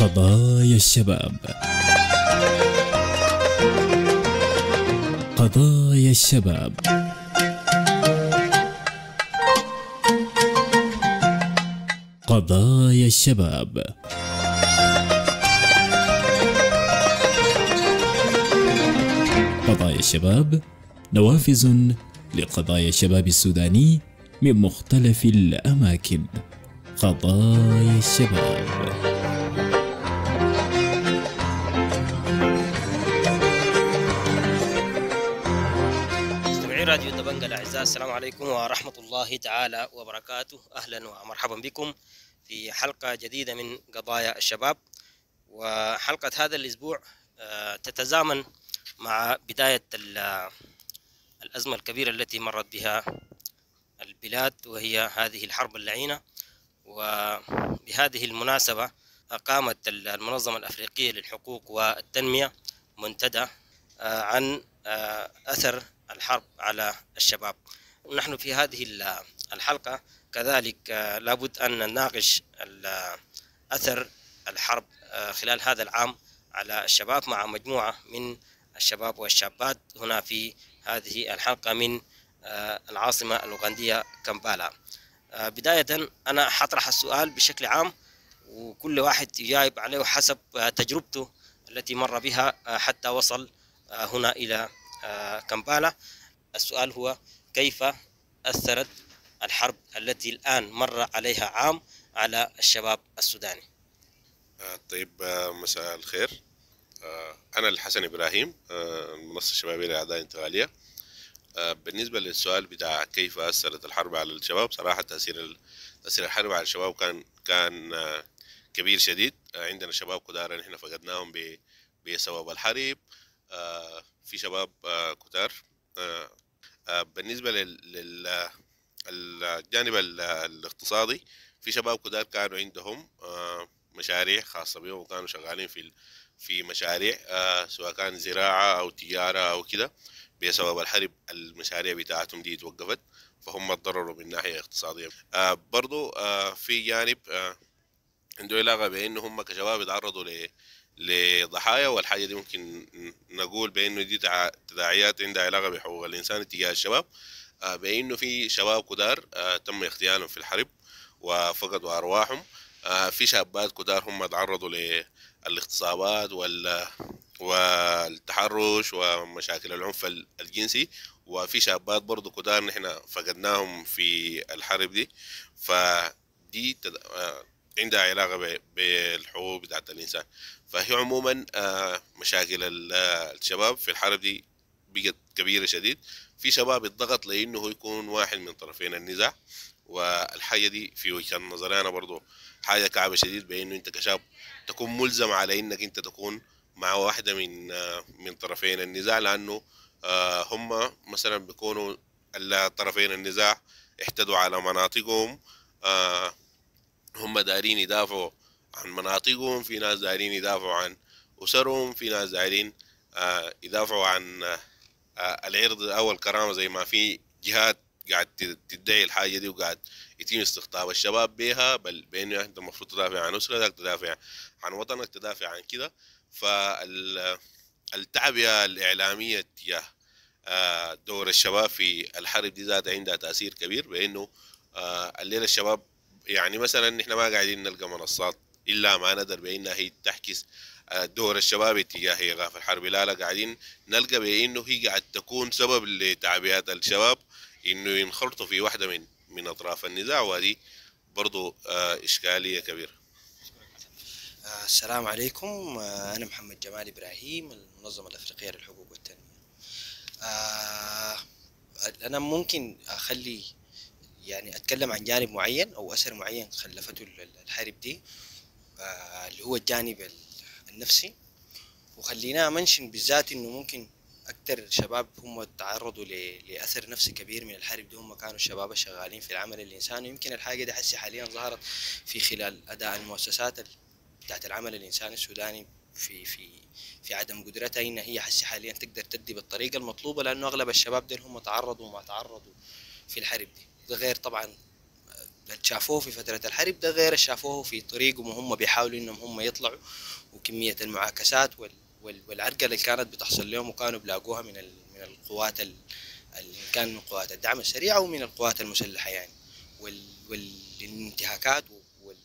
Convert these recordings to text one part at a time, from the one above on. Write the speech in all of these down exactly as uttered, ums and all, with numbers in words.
قضايا الشباب. قضايا الشباب. قضايا الشباب. قضايا الشباب نوافذ لقضايا الشباب السوداني من مختلف الأماكن. قضايا الشباب. مستمعي راديو دبنجة الأعزاء، السلام عليكم ورحمة الله تعالى وبركاته. أهلا ومرحبا بكم في حلقة جديدة من قضايا الشباب. وحلقة هذا الأسبوع تتزامن مع بداية الأزمة الكبيرة التي مرت بها البلاد، وهي هذه الحرب اللعينة. وبهذه المناسبة أقامت المنظمة الأفريقية للحقوق والتنمية منتدى عن أثر الحرب على الشباب. ونحن في هذه الحلقة كذلك لابد أن نناقش أثر الحرب خلال هذا العام على الشباب مع مجموعة من الشباب والشابات هنا في هذه الحلقة من العاصمة الأوغندية كامبالا. بداية أنا حطرح السؤال بشكل عام، وكل واحد يجاوب عليه حسب تجربته التي مر بها حتى وصل هنا إلى كامبالا. السؤال هو: كيف أثرت الحرب التي الآن مر عليها عام على الشباب السوداني؟ طيب، مساء الخير. أنا الحسن إبراهيم، المنصة الشبابية للأعداء الانتقالية. بالنسبة للسؤال بتاع كيف أثرت الحرب على الشباب، صراحة تأثير تأثير الحرب على الشباب كان كان كبير شديد. عندنا شباب كتار نحن فقدناهم بسبب الحرب. في شباب كتار. بالنسبة للجانب الاقتصادي، في شباب كتار كانوا عندهم مشاريع خاصة بهم وكانوا شغالين في في مشاريع، سواء كان زراعة أو تجارة أو كده. بسبب الحرب المشاريع بتاعتهم دي توقفت، فهم تضرروا من ناحية اقتصادية. برضو في جانب عنده علاقة بأنه هم كشباب يتعرضوا لضحايا، والحاجة دي ممكن نقول بأنه دي تداعيات عندها علاقة بحقوق الإنسان تجاه الشباب، بأنه في شباب كتار تم اغتيالهم في الحرب وفقدوا أرواحهم. في شابات كتار هم تعرضوا للاغتصابات والتحرش ومشاكل العنف الجنسي، وفي شابات برضو كتار نحن فقدناهم في الحرب دي. فدي عندها علاقة بالحقوق بتاعت الإنسان. فهي عموما مشاكل الشباب في الحرب دي بقت كبيرة شديد. في شباب الضغط لأنه يكون واحد من طرفين النزاع، والحاجة دي في وجهة نظري أنا برضو حاجة كعبة شديد، بأنه أنت كشاب تكون ملزم على أنك أنت تكون مع واحدة من من طرفين النزاع، لأنه هم مثلا بيكونوا الطرفين النزاع احتدوا على مناطقهم، هم دارين يدافعوا عن مناطقهم، في ناس دارين يدافعوا عن أسرهم، في ناس دارين يدافعوا عن العرض أو الكرامة، زي ما في جهات قاعد تدعي الحاجة دي وقاعد يتم استقطاب الشباب بها، بل بأنه أنت المفروض تدافع عن أسرتك، تدافع عن وطنك، تدافع عن كده. فالتعبئة الإعلامية تجاه دور الشباب في الحرب دي ذات عندها تأثير كبير، بأنه الليلة الشباب يعني مثلا نحن ما قاعدين نلقى منصات إلا ما ندر بأنها هي تحكي دور الشباب اتجاه إيقاف الحرب، لا لا قاعدين نلقى بأنه هي قاعد تكون سبب لتعبئة الشباب إنه ينخرطوا في واحدة من من أطراف النزاع، وهذه برضو إشكالية كبيرة. السلام عليكم. أنا محمد جمال إبراهيم، المنظمة الأفريقية للحقوق والتنمية. أنا ممكن أخلي يعني أتكلم عن جانب معين أو أثر معين خلفته الحرب دي، اللي هو الجانب النفسي. وخلينا منشن بالذات إنه ممكن أكثر شباب هم تعرضوا لأثر نفسي كبير من الحرب دي هم كانوا الشباب الشغالين في العمل الإنساني. يمكن الحاجة دي حسي حاليا ظهرت في خلال أداء المؤسسات بتاعت العمل الإنساني السوداني في في في عدم قدرتها إن هي حسي حاليا تقدر تدي بالطريقة المطلوبة، لأنه أغلب الشباب دول هم تعرضوا وما تعرضوا في الحرب دي. ده غير طبعا شافوه في فترة الحرب ده غير شافوه في طريقهم وهم بيحاولوا انهم هم يطلعوا، وكمية المعاكسات وال والعرقلة اللي كانت بتحصل لهم وكانوا بلاقوها من من القوات اللي كان من قوات الدعم السريع او من القوات المسلحة يعني، والانتهاكات وال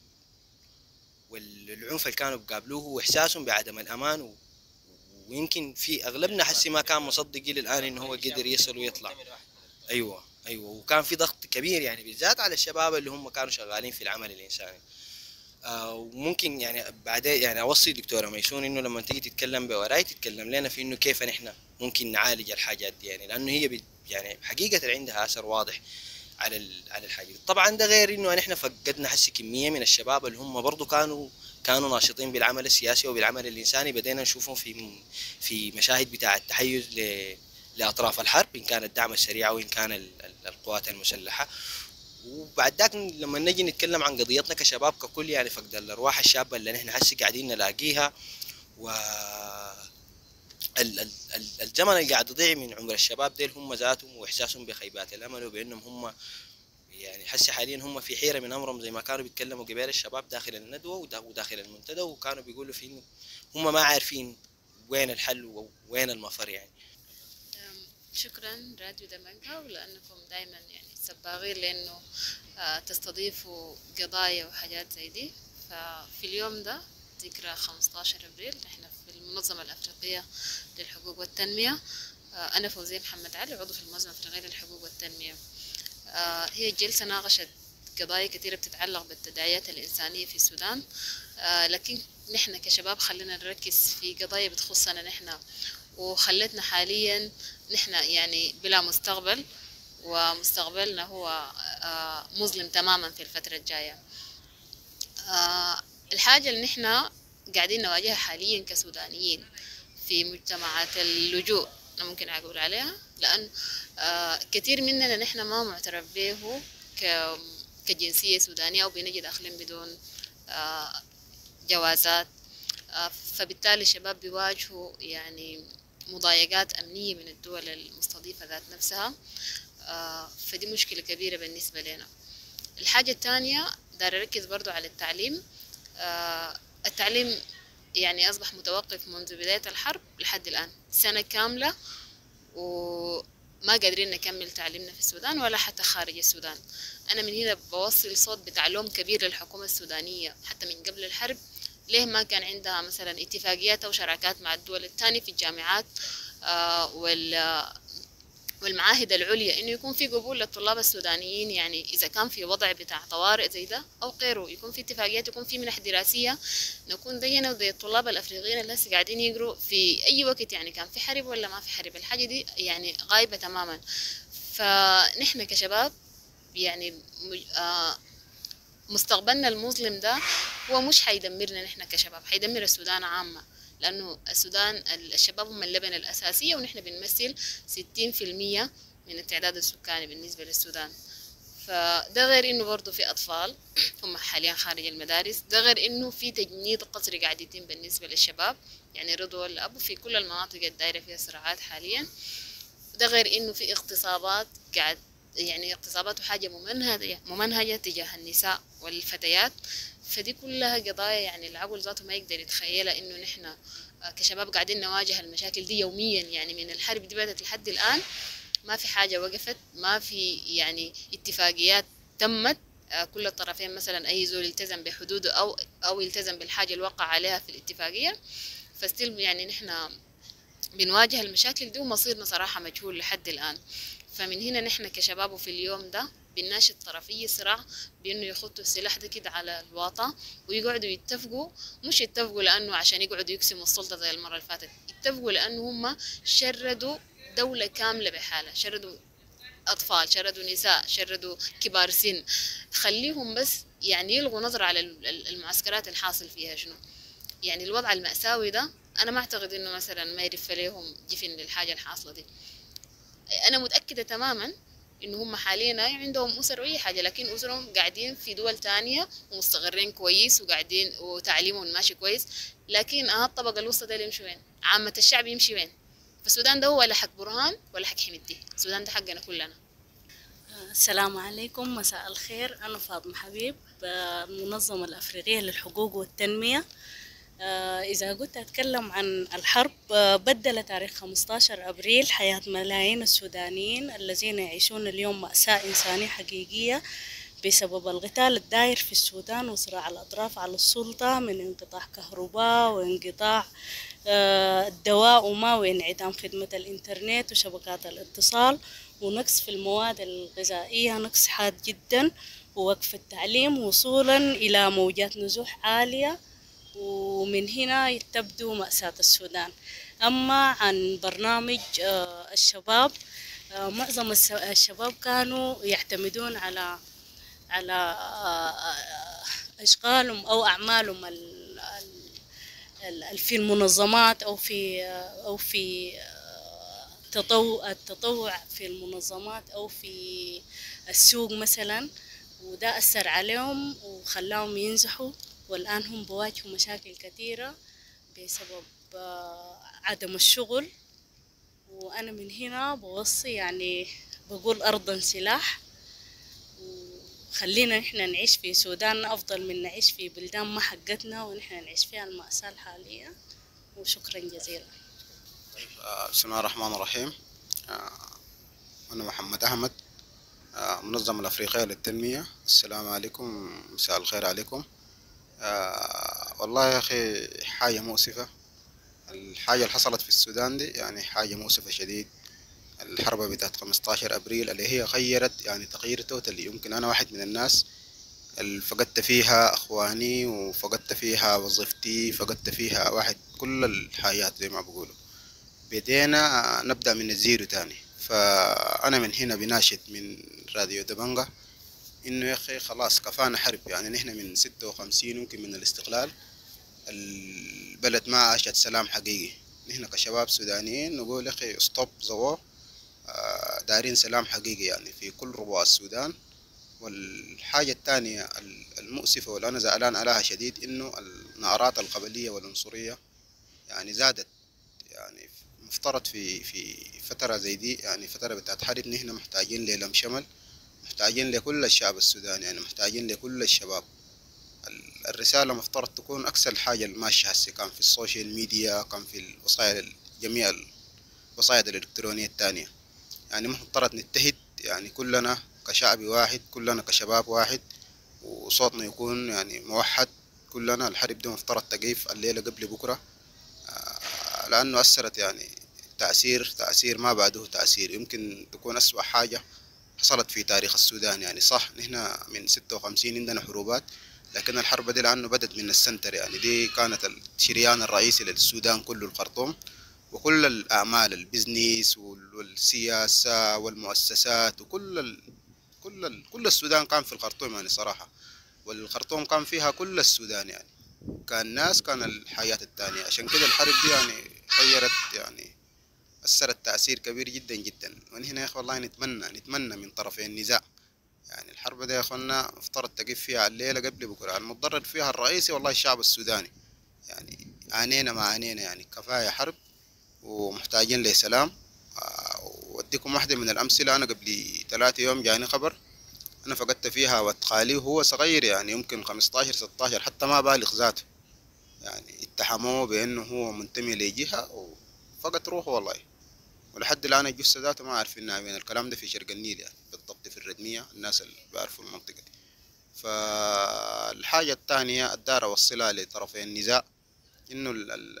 والعنف اللي كانوا بيقابلوه واحساسهم بعدم الامان، ويمكن في اغلبنا حسي ما كان مصدق الى الان انه هو قدر يصل ويطلع. ايوه ايوه وكان في ضغط كبير يعني بالذات على الشباب اللي هم كانوا شغالين في العمل الانساني. آه وممكن يعني بعدين يعني اوصي دكتوره ميسون انه لما تيجي تتكلم بوراي تتكلم لنا في انه كيف نحن ممكن نعالج الحاجات دي يعني، لانه هي يعني حقيقه عندها اثر واضح على على الحاجه دي. طبعا ده غير انه نحن فقدنا حسي كميه من الشباب اللي هم برضه كانوا كانوا ناشطين بالعمل السياسي وبالعمل الانساني، بدينا نشوفهم في في مشاهد بتاع التحيز ل لاطراف الحرب ان كان الدعم السريع او ان كان القوات المسلحه. وبعد ذاك لما نجي نتكلم عن قضيتنا كشباب ككل يعني فقد الارواح الشابه اللي نحن هسه قاعدين نلاقيها، و الزمن اللي قاعد يضيع من عمر الشباب ديل هم ذاتهم واحساسهم بخيبات الامل وبانهم هم يعني هسه حاليا هم في حيره من امرهم، زي ما كانوا بيتكلموا قبل الشباب داخل الندوه وداخل المنتدى، وكانوا بيقولوا في انه هم ما عارفين وين الحل وين المفر يعني. شكرا راديو دمنكا، ولأنكم دائما يعني سباغين لأنه تستضيفوا قضايا وحاجات زي دي. ففي اليوم ده ذكرى خمسة عشر أبريل احنا في المنظمة الأفريقية للحقوق والتنمية. أنا فوزية محمد علي عضو في المنظمة الأفريقية للحقوق والتنمية. هي الجلسة ناقشت قضايا كثيرة بتتعلق بالتداعيات الإنسانية في السودان، لكن نحن كشباب خلينا نركز في قضايا بتخصنا نحن وخلتنا حاليا نحن يعني بلا مستقبل، ومستقبلنا هو مظلم تماما في الفترة الجاية. الحاجة اللي نحن قاعدين نواجهها حاليا كسودانيين في مجتمعات اللجوء أنا ممكن أقول عليها، لأن كثير مننا نحن ما معترف به كجنسية سودانية أو بنجي داخلين بدون جوازات، فبالتالي الشباب بيواجهوا يعني مضايقات أمنية من الدول المستضيفة ذات نفسها، فدي مشكلة كبيرة بالنسبة لنا. الحاجة الثانية دار أركز برضو على التعليم. التعليم يعني أصبح متوقف منذ بداية الحرب لحد الآن سنة كاملة، وما قادرين نكمل تعليمنا في السودان ولا حتى خارج السودان. أنا من هنا بوصل صوت بتعلم كبير للحكومة السودانية حتى من قبل الحرب، ليه ما كان عندها مثلا اتفاقيات أو شراكات مع الدول الثانية في الجامعات والمعاهد العليا، إنه يكون في قبول للطلاب السودانيين، يعني إذا كان في وضع بتاع طوارئ زي ده أو غيره يكون في اتفاقيات، يكون في منح دراسية، نكون زينا وزي الطلاب الأفريقيين اللي هسه قاعدين يقروا في أي وقت، يعني كان في حرب ولا ما في حرب. الحاجة دي يعني غايبة تماما. فنحن كشباب يعني مستقبلنا المظلم ده هو مش حيدمرنا نحن كشباب، حيدمر السودان عامة، لأنه السودان الشباب هم اللبنة الأساسية، ونحن بنمثل ستين في المية من التعداد السكاني بالنسبة للسودان. فده غير إنه برضو في أطفال هم حاليا خارج المدارس، ده غير إنه في تجنيد قسري قاعد يتم بالنسبة للشباب، يعني رضوا الأب في كل المناطق الدائرة فيها صراعات حاليا. ده غير إنه في اغتصابات قاعد يعني اغتصابات وحاجة ممنهجة ممنهجة تجاه النساء والفتيات. فدي كلها قضايا يعني العقل ذاته ما يقدر يتخيلها، إنه نحن كشباب قاعدين نواجه المشاكل دي يوميا، يعني من الحرب دي بدأت لحد الآن ما في حاجة وقفت، ما في يعني اتفاقيات تمت كل الطرفين مثلا أي زول يلتزم بحدوده أو أو يلتزم بالحاجة اللي وقع عليها في الاتفاقية. فستيل يعني نحن بنواجه المشاكل دي ومصيرنا صراحة مجهول لحد الآن. فمن هنا نحن كشباب في اليوم ده بنناشد طرفي الصراع بأنه يخطوا السلاح ده كده على الواطة ويقعدوا يتفقوا، مش يتفقوا لأنه عشان يقعدوا يقسموا السلطة زي المرة اللي فاتت، يتفقوا لأنه هم شردوا دولة كاملة بحالة، شردوا أطفال، شردوا نساء، شردوا كبار سن. خليهم بس يعني يلغوا نظرة على المعسكرات الحاصل فيها شنو، يعني الوضع المأساوي ده أنا ما أعتقد إنه مثلا ما يرف لهم جفن للحاجة الحاصلة دي. أنا متأكدة تماما إنه هم حاليا عندهم أسر وأي حاجة، لكن أسرهم قاعدين في دول تانية ومستقرين كويس وقاعدين وتعليمهم ماشي كويس، لكن أها الطبقة الوسطى ده يمشي وين؟ عامة الشعب يمشي وين؟ فالسودان ده هو ولا حق برهان ولا حق حميدتي، السودان ده حقنا كلنا. السلام عليكم، مساء الخير. أنا فاطمة حبيب، المنظمة الأفريقية للحقوق والتنمية. إذا قلت أتكلم عن الحرب، بدل تاريخ خمسة عشر أبريل حياة ملايين السودانيين الذين يعيشون اليوم مأساة إنسانية حقيقية بسبب القتال الداير في السودان وصراع الأطراف على السلطة، من انقطاع كهرباء وانقطاع الدواء وما وانعدام خدمة الإنترنت وشبكات الاتصال ونقص في المواد الغذائية، نقص حاد جدا، ووقف التعليم وصولا إلى موجات نزوح عالية، ومن هنا تبدو مأساة السودان. أما عن برنامج الشباب، معظم الشباب كانوا يعتمدون على على أشغالهم أو أعمالهم في المنظمات أو في أو في التطوع التطوع في المنظمات أو في السوق مثلا، وده أثر عليهم وخلاهم ينزحوا، والآن هم بواجهوا مشاكل كثيرة بسبب عدم الشغل. وأنا من هنا بوصي، يعني بقول أرضا سلاح، وخلينا نحن نعيش في سودان أفضل من نعيش في بلدان ما حقتنا ونحن نعيش فيها المأساة الحالية. وشكرا جزيلا. بسم الله الرحمن الرحيم. أنا محمد أحمد، منظمة الأفريقية للتنمية. السلام عليكم، مساء الخير عليكم. والله يا أخي حاجة مؤسفة الحاجة اللي حصلت في السودان دي، يعني حاجة مؤسفة شديد. الحرب بتاعت خمسة عشر أبريل اللي هي غيرت يعني تغيير توتالي. يمكن أنا واحد من الناس اللي فقدت فيها أخواني وفقدت فيها وظيفتي، فقدت فيها واحد كل الحاجات زي ما بقولوا. بدينا نبدأ من الزيرو تاني. فأنا من هنا بناشد من راديو دبنجة إنه يا أخي خلاص كفانا حرب. يعني نحن من ستة وخمسين يمكن من الاستقلال البلد ما عاشت سلام حقيقي. نحن كشباب سودانيين نقول يا أخي ستوب زوار، دارين سلام حقيقي يعني في كل ربوع السودان. والحاجة الثانية المؤسفة واللي أنا زعلان عليها شديد إنه النعرات القبلية والعنصرية يعني زادت. يعني مفترض في في فترة زي دي، يعني فترة بتاعت حرب، نحن محتاجين للم شمل، محتاجين لكل الشعب السوداني، يعني محتاجين لكل الشباب. الرسالة مفترض تكون أكثر حاجة الماشية هسه، كان في السوشيال ميديا، كان في الوسائل، جميع الوسائل الإلكترونية الثانية. يعني مفترض نتحد، يعني كلنا كشعب واحد، كلنا كشباب واحد، وصوتنا يكون يعني موحد كلنا. الحرب دي مفترض تقيف الليلة قبل بكرة، لأنه أثرت يعني تأثير تأثير ما بعده تأثير. يمكن تكون أسوأ حاجة حصلت في تاريخ السودان. يعني صح نحن من ستة وخمسين عندنا حروبات، لكن الحرب دي لأنه بدت من السنتر، يعني دي كانت الشريان الرئيسي للسودان كله، الخرطوم، وكل الأعمال، البزنس والسياسة والمؤسسات وكل ال... كل ال... كل السودان كان في الخرطوم يعني صراحة. والخرطوم كان فيها كل السودان، يعني كان ناس، كان الحياة التانية. عشان كده الحرب دي يعني غيرت، يعني أثرت تأثير كبير جدا جدا. ومن هنا يا أخي والله نتمنى نتمنى من طرفي النزاع، يعني الحرب دي يا أخوانا افترض تقف فيها الليلة قبل بكرة. المتضرر فيها الرئيسي والله الشعب السوداني. يعني عانينا ما عانينا، يعني كفاية حرب ومحتاجين لسلام. وأديكم واحدة من الأمثلة. أنا قبل ثلاثة يوم جاني خبر أنا فقدت فيها واتقالي، وهو صغير يعني يمكن خمسة عشر ستة عشر، حتى ما بالغ ذاته. يعني اتهموه بأنه هو منتمي لجهة وفقد روحه والله. ولحد الآن الجثة ذاته ما عارفينها وين. الكلام ده في شرق النيل، يعني بالضبط في الردمية، الناس اللي بيعرفوا المنطقة دي. فالحاجة الثانية الدار أوصلها لطرفي النزاع إنه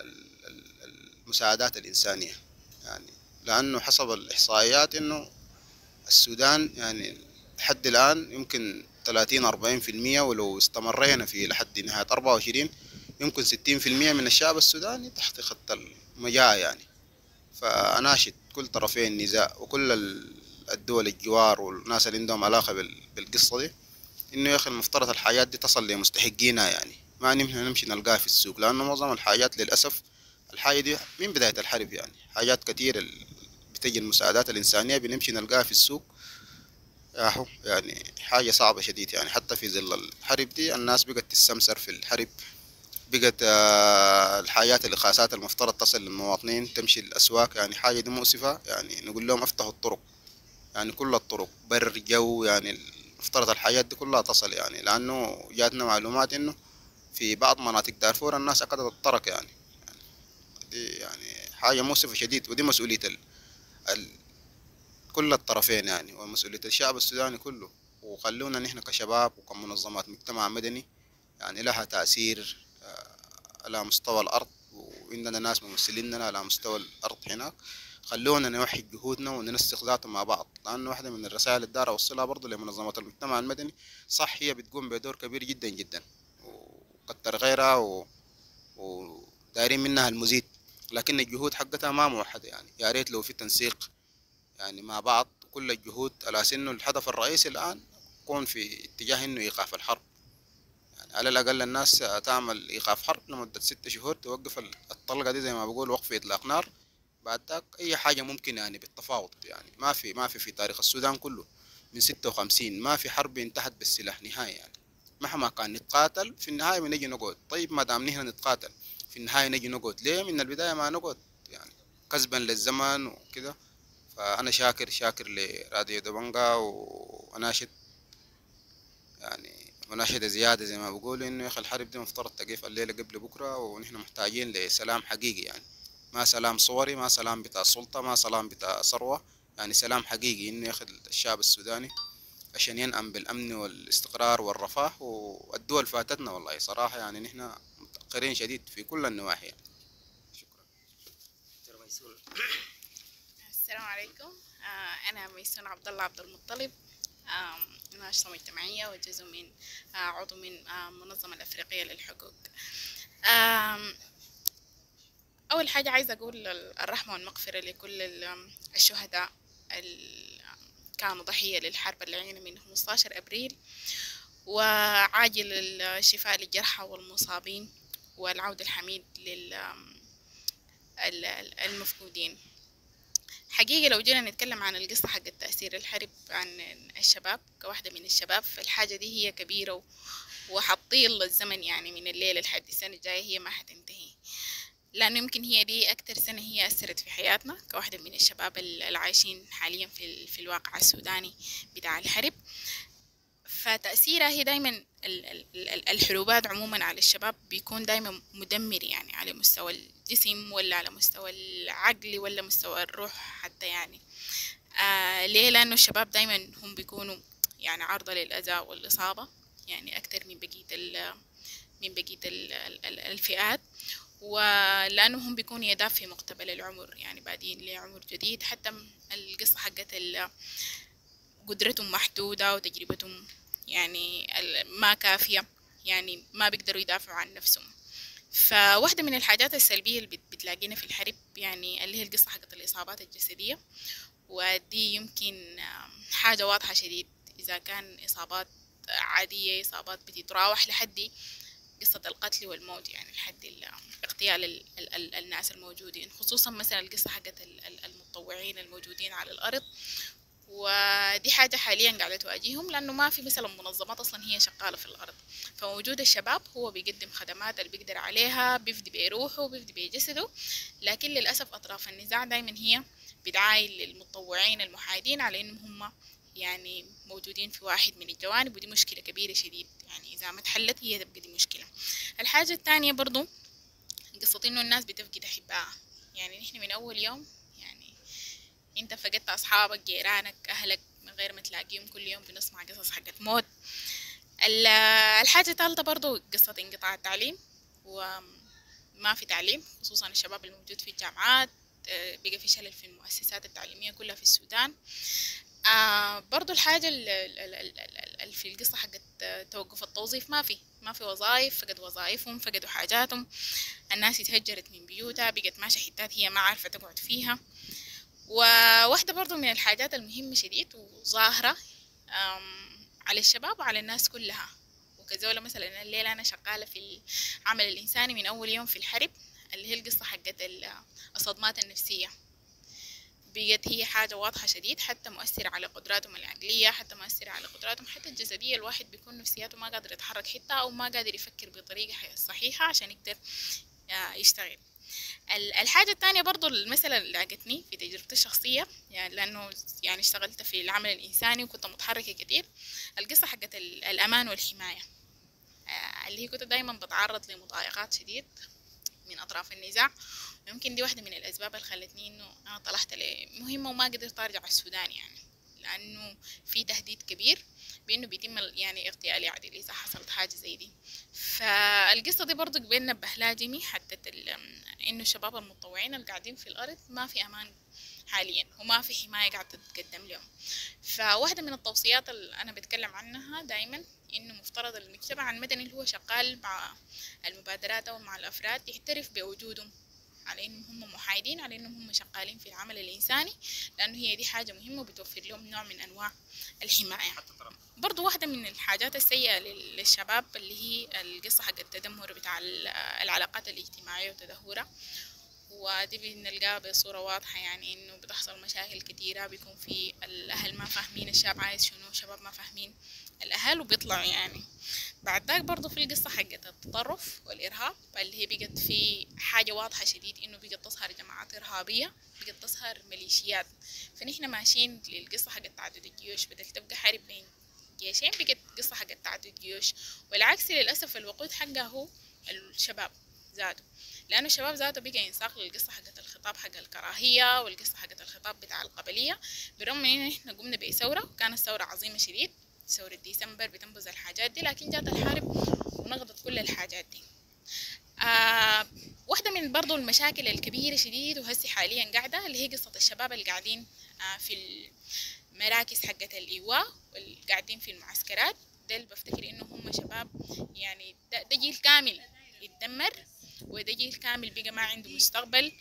المساعدات الإنسانية، يعني لأنه حسب الإحصائيات إنه السودان يعني لحد الآن يمكن ثلاثين أربعين في المية، ولو استمرينا في لحد نهاية أربعة وعشرين يمكن ستين في المية من الشعب السوداني تحت خط المجاعة. يعني فأناشد كل طرفي النزاع وكل الدول الجوار والناس اللي عندهم علاقة بالقصة دي إنه يا أخي المفترض الحاجات دي تصل لمستحقينها، يعني ما نمشي نلقاها في السوق. لأنه معظم الحاجات للأسف الحاجة دي من بداية الحرب، يعني حاجات كتير بتجي المساعدات الإنسانية بنمشي نلقاها في السوق. ياهو يعني حاجة صعبة شديد. يعني حتى في ظل الحرب دي الناس بقت تستمسر في الحرب، بقت الحاجات الإخاسات المفترض تصل للمواطنين تمشي الأسواق. يعني حاجة دي مؤسفة. يعني نقول لهم افتحوا الطرق، يعني كل الطرق بر جو، يعني افترض الحاجات دي كلها تصل، يعني لأنه جاتنا معلومات إنه في بعض مناطق دارفور الناس أكدت الطرق يعني. دي يعني حاجة مؤسفة شديد، ودي مسؤولية ال... ال... كل الطرفين يعني، ومسؤولية الشعب السوداني كله. وخلونا نحن كشباب وكمنظمات مجتمع مدني يعني لها تأثير على مستوى الأرض، وعندنا ناس ممثلين لنا على مستوى الأرض هناك. خلونا نوحد جهودنا وننسق ذاته مع بعض، لأنه واحدة من الرسائل اللي دار أوصلها برضه لمنظمات المجتمع المدني، صح هي بتقوم بدور كبير جدا جدا وكتر غيرها و... ودايرين منها المزيد، لكن الجهود حقتها ما موحدة. يعني يا ريت لو في تنسيق يعني مع بعض كل الجهود، على إنه الهدف الرئيسي الآن يكون في اتجاه إنه إيقاف الحرب. يعني على الأقل الناس تعمل إيقاف حرب لمدة ستة شهور، توقف الطلقة دي زي ما بقول وقف إطلاق نار. بعد ذاك أي حاجة ممكن يعني بالتفاوض. يعني ما في ما في في تاريخ السودان كله من ستة وخمسين ما في حرب انتهت بالسلاح نهائي. يعني مهما كان نتقاتل في النهاية بنجي نقعد. طيب ما دام نحن نتقاتل في النهاية نجي نقعد ليه من البداية ما نقعد؟ يعني كسبا للزمن وكده. فأنا شاكر شاكر لراديو دبنجا، وأناشد يعني مناشدة زيادة زي ما بقولوا إنه يا أخي الحرب دي مفترض تقف الليلة قبل بكرة، ونحن محتاجين لسلام حقيقي. يعني ما سلام صوري، ما سلام بتاع السلطة، ما سلام بتاع ثروة، يعني سلام حقيقي إنه ياخد الشعب السوداني عشان ينأم بالأمن والاستقرار والرفاه. والدول فاتتنا والله صراحة، يعني نحن متأخرين شديد في كل النواحي يعني. شكرا. السلام عليكم. أنا ميسون عبد الله عبد المطلب، ناشطة مجتمعية وجزء من عضو من المنظمة الأفريقية للحقوق. أول حاجة عايزة أقول الرحمة والمغفرة لكل الشهداء اللي كانوا ضحية للحرب اللي عينا من خمسة عشر أبريل، وعاجل الشفاء للجرحى والمصابين، والعودة الحميد للمفقودين. حقيقة لو جينا نتكلم عن القصة حق تأثير الحرب عن الشباب كواحدة من الشباب، فالحاجة دي هي كبيرة وحطيل الزمن، يعني من الليلة لحد السنة الجاية هي ما حتنتهي، لأنه يمكن هي دي أكتر سنة هي أثرت في حياتنا كواحدة من الشباب العايشين حاليا في, في الواقع السوداني بتاع الحرب. فتأثيرها هي دايما الحروبات عموما على الشباب بيكون دايما مدمر، يعني على مستوى الجسم ولا على مستوى العقل ولا مستوى الروح حتى. يعني آه ليه؟ لأنه الشباب دايما هم بيكونوا يعني عرضة للأذى والإصابة، يعني أكتر من بقية من بقية الفئات، ولأنهم بيكونوا يداب في مقتبل العمر، يعني بادين لعمر جديد. حتى القصة حقت قدرتهم محدودة وتجربتهم يعني ما كافية، يعني ما بيقدروا يدافعوا عن نفسهم. فواحدة من الحاجات السلبية اللي بتلاقينا في الحرب يعني اللي هي القصة حقت الإصابات الجسدية، ودي يمكن حاجة واضحة شديد. إذا كان إصابات عادية، إصابات بتتراوح لحد قصة القتل والموت، يعني لحد اغتيال ال ال ال الناس الموجودين، خصوصا مثلا القصة حقت المتطوعين الموجودين على الأرض. ودي حاجة حاليا قاعدة تواجههم، لأنه ما في مثلا منظمات أصلا هي شغالة في الأرض. فوجود الشباب هو بيقدم خدمات اللي بيقدر عليها، بيفدي بروحه بيفدي بجسده، لكن للأسف أطراف النزاع دايما هي بتعاين للمتطوعين المحايدين على إنهم هم يعني موجودين في واحد من الجوانب، ودي مشكلة كبيرة شديد. يعني إذا ما تحلت هي تبقى دي مشكلة. الحاجة الثانية برضو قصة إنه الناس بتفقد أحبائها. يعني نحن من أول يوم يعني انت فقدت اصحابك، جيرانك، اهلك، من غير ما تلاقيهم كل يوم بنسمع قصص حقت موت. الحاجة الثالثة برضو قصة انقطاع التعليم، وما في تعليم خصوصا الشباب الموجود في الجامعات، بقى في شلل في المؤسسات التعليمية كلها في السودان. برضو الحاجة اللي في القصة حقت توقف التوظيف، ما في ما في وظائف، فقدوا وظائفهم، فقدوا حاجاتهم، الناس اتهجرت من بيوتها، بقت ماشية حتات هي ما عارفة تقعد فيها. وواحدة برضو من الحاجات المهمة شديد وظاهرة على الشباب وعلى الناس كلها، وكذولا مثلا الليلة أنا شغالة في العمل الإنساني من أول يوم في الحرب، اللي هي القصة حقت الصدمات النفسية. بقت هي حاجة واضحة شديد، حتى مؤثرة على قدراتهم العقلية، حتى مؤثرة على قدراتهم حتى الجسدية. الواحد بيكون نفسياته ما قادر يتحرك حتى، أو ما قادر يفكر بطريقة صحيحة عشان يقدر يشتغل. الحاجة الثانية برضو المسألة اللي عجبتني في تجربتي الشخصية، يعني لأنه يعني اشتغلت في العمل الإنساني وكنت متحركة كتير، القصة حقت الأمان والحماية، اللي هي كنت دايما بتعرض لمضايقات شديد من أطراف النزاع. يمكن دي واحدة من الأسباب اللي خلتني إنه أنا طلعت لمهمة وما قدرت أرجع السودان، يعني لأنه في تهديد كبير بأنه بيتم يعني اغتيالي عادل إذا حصلت حاجة زي دي. فالقصة دي برضو قبل نبه لها جيمي حتى إنه الشباب المتطوعين اللي قاعدين في الأرض ما في أمان حاليا وما في حماية قاعدة تتقدم لهم. فواحدة من التوصيات اللي أنا بتكلم عنها دايما إنه مفترض المجتمع المدني اللي هو شغال مع المبادرات أو مع الأفراد يعترف بوجودهم، على إنهم هم محايدين، على إنهم هم شغالين في العمل الإنساني، لأنه هي دي حاجة مهمة وبتوفر لهم نوع من أنواع الحماية. برضو واحدة من الحاجات السيئة للشباب اللي هي القصة حق التدمر بتاع العلاقات الاجتماعية وتدهورها، ودي بنلقاها بصورة واضحة، يعني إنه بتحصل مشاكل كتيرة، بيكون في الأهل ما فاهمين الشاب عايز شنو، الشباب ما فاهمين الأهل وبيطلعوا يعني. بعد ذاك برضو في القصة حقت التطرف والإرهاب اللي هي بقت في حاجة واضحة شديد، إنه بقت تظهر جماعات إرهابية، بقت تظهر ميليشيات. فنحن ماشيين للقصة حقت تعدد الجيوش، بدل تبقى حرب بين جيشين بقت قصة حقت تعدد جيوش، والعكس للأسف الوقود حقها هو الشباب ذاته، لأنه الشباب ذاته بقى ينساق للقصة حقت الخطاب حق الكراهية والقصة حقت الخطاب بتاع القبلية، برغم إن إحنا قمنا بثورة وكانت ثورة عظيمة شديد، ثورة ديسمبر بتنبذ الحاجات دي، لكن جات الحرب ونقضت كل الحاجات دي. آه واحدة من برضو المشاكل الكبيرة شديد وهسي حاليا قاعدة اللي هي قصة الشباب اللي قاعدين آه في المراكز حقت الإيواء واللي قاعدين في المعسكرات، ده اللي بفتكر إنه هم شباب يعني ده, ده جيل كامل يتدمر، وده جيل كامل بقى ما عنده مستقبل،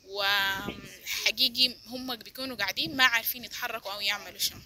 وحقيقي هم بيكونوا قاعدين ما عارفين يتحركوا أو يعملوا شنو.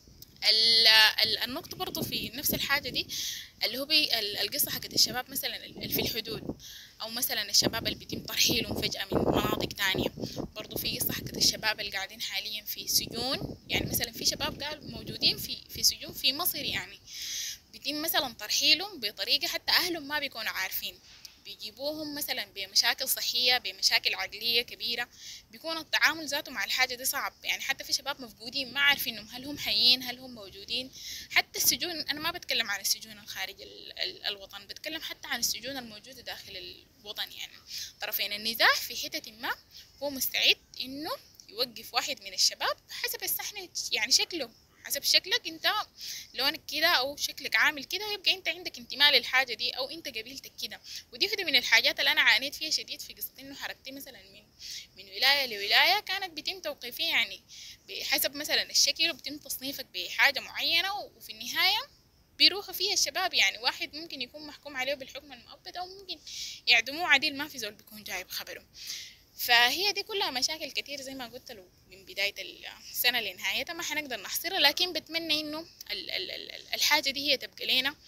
النقطة برضو في نفس الحاجة دي اللي هو بي القصة حقت الشباب مثلا في الحدود، أو مثلا الشباب اللي بيتم ترحيلهم فجأة من مناطق تانية. برضو في قصة حقت الشباب اللي قاعدين حاليا في سجون، يعني مثلا في شباب قال موجودين في في سجون في مصر، يعني بيتم مثلا ترحيلهم بطريقة حتى أهلهم ما بيكونوا عارفين، بيجيبوهم مثلا بمشاكل صحية بمشاكل عقلية كبيرة، بيكون التعامل ذاته مع الحاجة دي صعب. يعني حتى في شباب مفقودين ما عارفين هل هم حيين هل هم موجودين. حتى السجون، أنا ما بتكلم عن السجون الخارج الوطن، بتكلم حتى عن السجون الموجودة داخل الوطن، يعني طرفين النزاع في حتة ما هو مستعد إنه يوقف واحد من الشباب حسب السحنة، يعني شكله حسب شكلك انت لونك كده او شكلك عامل كده يبقى انت عندك انتماء للحاجه دي او انت قبيلتك كده. ودي واحده من الحاجات اللي انا عانيت فيها شديد في قصه انه حركتي مثلا من من ولايه لولايه كانت بيتم توقيفي يعني بحسب مثلا الشكل، وبيتم تصنيفك بحاجه معينه، وفي النهايه بيروحوا فيها الشباب. يعني واحد ممكن يكون محكوم عليه بالحكم المؤبد او ممكن يعدموه عديل ما في زول بيكون جايب خبره. فهي دي كلها مشاكل كتير زي ما قلت له من بداية السنة لنهايتها ما حنقدر نحصرها، لكن بتمنى إنه الحاجة دي هي تبقى لنا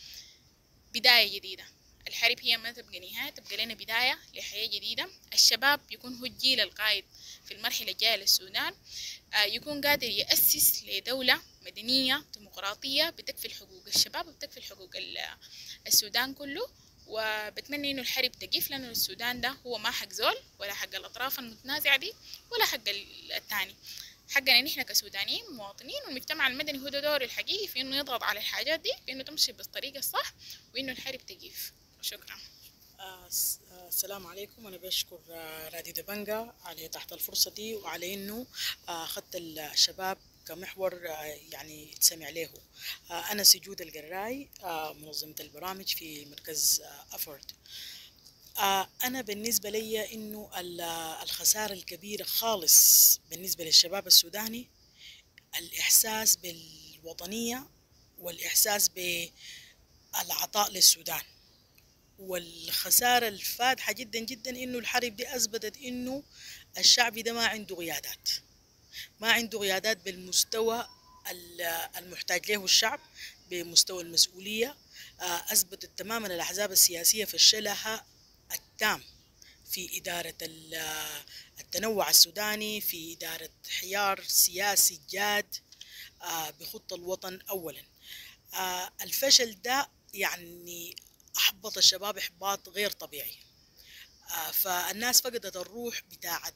بداية جديدة. الحرب هي ما تبقى نهاية، تبقى لنا بداية لحياة جديدة. الشباب يكون هو الجيل القائد في المرحلة الجاية للسودان، يكون قادر يأسس لدولة مدنية ديمقراطية بتكفل حقوق الشباب وبتكفل حقوق السودان كله. وبتمنى انه الحرب تقف، لانه السودان ده هو ما حق زول ولا حق الاطراف المتنازعه دي ولا حق الثاني، حقنا نحن كسودانيين مواطنين، والمجتمع المدني هو ده دوره الحقيقي في انه يضغط على الحاجات دي بانه تمشي بالطريقه الصح وانه الحرب تقف. شكرا. آه السلام عليكم. انا بشكر آه راديو دبنجة على تحت الفرصه دي وعلى انه اخذت آه الشباب كمحور يعني يتسمع له. أنا سجود القراي منظمة البرامج في مركز أفورد. أنا بالنسبة لي إنه الخسارة الكبيرة خالص بالنسبة للشباب السوداني الإحساس بالوطنية والإحساس بالعطاء للسودان، والخسارة الفادحة جدا جدا إنه الحرب دي أثبتت إنه الشعب ده ما عنده قيادات، ما عنده قيادات بالمستوى المحتاج له الشعب، بمستوى المسؤولية. أثبتت تماما الأحزاب السياسية فشلها التام في إدارة التنوع السوداني، في إدارة حوار سياسي جاد بخط الوطن أولا. الفشل ده يعني أحبط الشباب إحباط غير طبيعي. فالناس فقدت الروح بتاعت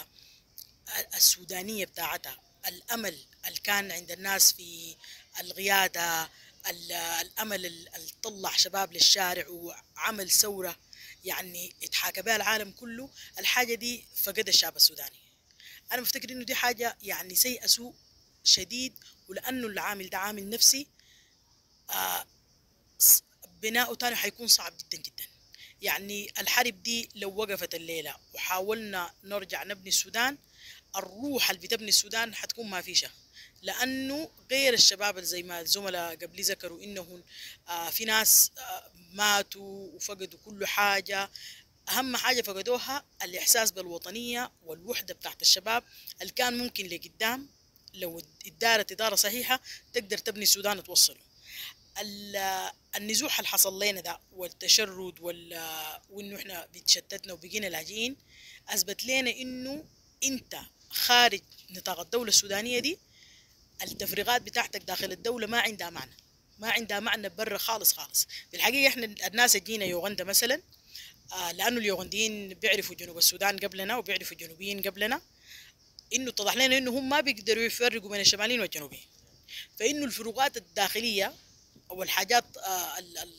السودانية بتاعتها، الأمل اللي كان عند الناس في القيادة، الأمل اللي طلع شباب للشارع وعمل ثورة يعني اتحاكى بها العالم كله. الحاجة دي فقد الشعب السوداني. أنا بفتكر إنه دي حاجة يعني سيئة سوء شديد، ولأنه العامل ده عامل نفسي آه بناؤه تاني حيكون صعب جدا جدا. يعني الحرب دي لو وقفت الليلة وحاولنا نرجع نبني السودان، الروح اللي بتبني السودان حتكون ما فيشة، لأنه غير الشباب زي ما الزملاء قبل ذكروا إنهم آه في ناس آه ماتوا وفقدوا كل حاجة. أهم حاجة فقدوها الإحساس بالوطنية والوحدة بتاعت الشباب اللي كان ممكن لقدام لو ادارت إدارة صحيحة تقدر تبني السودان وتوصله. النزوح اللي حصل لنا ده والتشرد وإنه إحنا بتشتتنا وبقينا لاجئين أثبت لنا إنه أنت خارج نطاق الدولة السودانية دي التفريغات بتاعتك داخل الدولة ما عندها معنى، ما عندها معنى برا خالص خالص. في الحقيقة إحنا الناس جينا يوغندا مثلا آه لأنه اليوغنديين بيعرفوا جنوب السودان قبلنا وبيعرفوا الجنوبيين قبلنا، إنه اتضح لنا إنه هم ما بيقدروا يفرقوا بين الشماليين والجنوبيين، فإنه الفروقات الداخلية أو الحاجات آه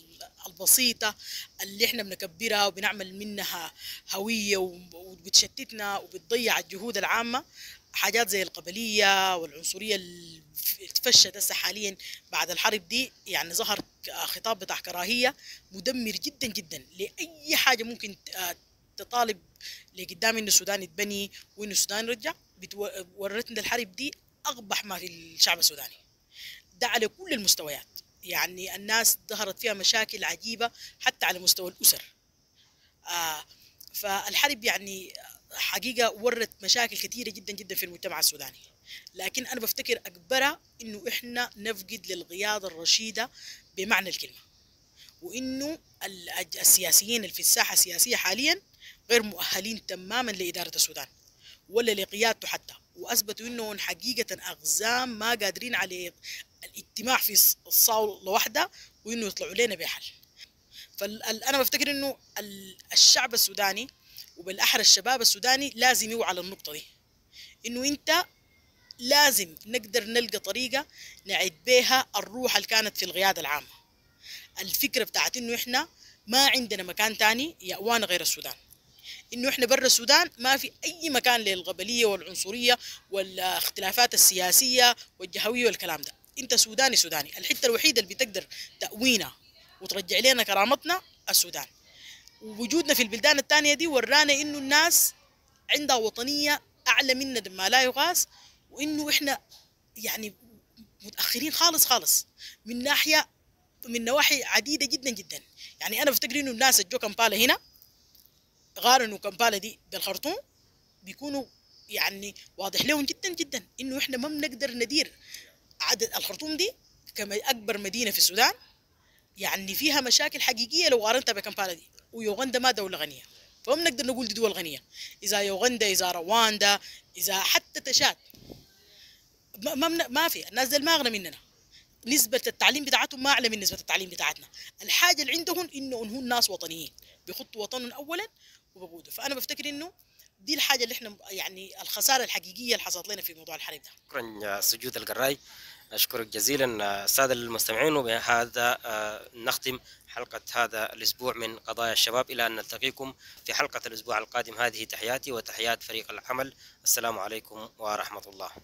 البسيطة اللي إحنا بنكبرها وبنعمل منها هوية وبتشتتنا وبتضيع الجهود العامة، حاجات زي القبلية والعنصرية اللي تفشت هسه حاليا بعد الحرب دي. يعني ظهر خطاب بتاع كراهية مدمر جدا جدا لأي حاجة ممكن تطالب لقدام إنه السودان يتبني وإنه السودان يرجع. ورتنا الحرب دي أقبح ما في الشعب السوداني ده على كل المستويات. يعني الناس ظهرت فيها مشاكل عجيبة حتى على مستوى الأسر. آه فالحرب يعني حقيقة ورت مشاكل كثيرة جدا جدا في المجتمع السوداني، لكن أنا بفتكر أكبرها إنه إحنا نفقد للقيادة الرشيدة بمعنى الكلمة، وإنه السياسيين اللي في الساحة السياسية حاليا غير مؤهلين تماما لإدارة السودان ولا لقيادته حتى، وأثبتوا إنهم حقيقة أقزام ما قادرين على الاجتماع في الصالة واحدة وإنه يطلعوا لنا بحل. فأنا بفتكر إنه الشعب السوداني وبالأحرى الشباب السوداني لازم يوعى على النقطة دي، إنه أنت لازم نقدر نلقى طريقة نعيد بها الروح اللي كانت في القيادة العامة. الفكرة بتاعت إنه إحنا ما عندنا مكان تاني يأوانا غير السودان، إنه إحنا برا السودان ما في أي مكان للقبلية والعنصرية والاختلافات السياسية والجهوية والكلام ده. أنت سوداني سوداني، الحتة الوحيدة اللي بتقدر تأوينا وترجع لنا كرامتنا السودان. ووجودنا في البلدان التانية دي ورانا إنه الناس عندها وطنية أعلى منا ما لا يقاس، وإنه إحنا يعني متأخرين خالص خالص من ناحية من نواحي عديدة جدا جدا. يعني أنا بفتكر إنه الناس اللي جو كمبالا هنا قارنوا كمبالا دي بالخرطوم بيكونوا يعني واضح لهم جدا جدا إنه إحنا ما بنقدر ندير عدد الخرطوم دي كما أكبر مدينة في السودان، يعني فيها مشاكل حقيقية لو قارنتها بكمبالا دي. ويوغندا ما دولة غنية، فما بنقدر نقول دي دول غنية. إذا يوغندا إذا رواندا إذا حتى تشاد ما, ما, ما في الناس دي ما أغنى مننا، نسبة التعليم بتاعتهم ما أعلى من نسبة التعليم بتاعتنا. الحاجة اللي عندهم إنه هم ناس وطنيين بيخطوا وطنهم أولا وبقودوا. فأنا بفتكر إنه دي الحاجة اللي إحنا يعني الخسارة الحقيقية اللي حصلت لنا في موضوع الحرب ده. شكرا سجود القراي، أشكرك جزيلا السادة المستمعين. وبهذا نختم حلقة هذا الأسبوع من قضايا الشباب، إلى أن نلتقيكم في حلقة الأسبوع القادم. هذه تحياتي وتحيات فريق العمل، السلام عليكم ورحمة الله.